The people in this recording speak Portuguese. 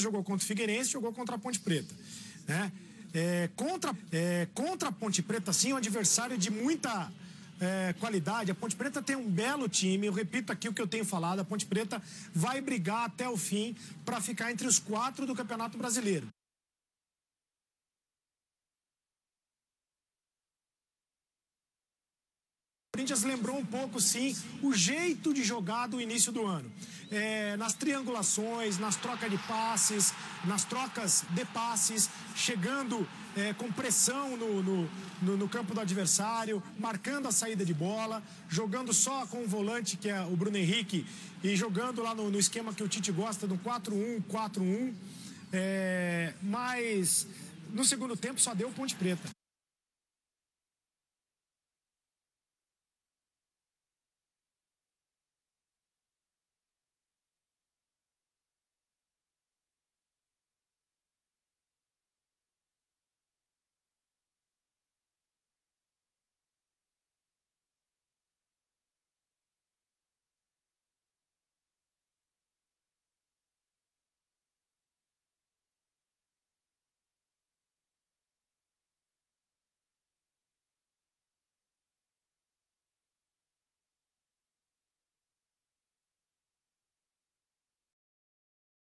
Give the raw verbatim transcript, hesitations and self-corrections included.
jogou contra o Figueirense, jogou contra a Ponte Preta, né? É, contra, é, contra a Ponte Preta, sim, um adversário de muita é, qualidade. A Ponte Preta tem um belo time, eu repito aqui o que eu tenho falado, a Ponte Preta vai brigar até o fim para ficar entre os quatro do Campeonato Brasileiro. O Corinthians lembrou um pouco, sim, o jeito de jogar do início do ano. É, nas triangulações, nas trocas de passes, nas trocas de passes, chegando é, com pressão no, no, no, no campo do adversário, marcando a saída de bola, jogando só com o volante, que é o Bruno Henrique, e jogando lá no, no esquema que o Tite gosta, do quatro um quatro um. É, mas no segundo tempo só deu Ponte Preta.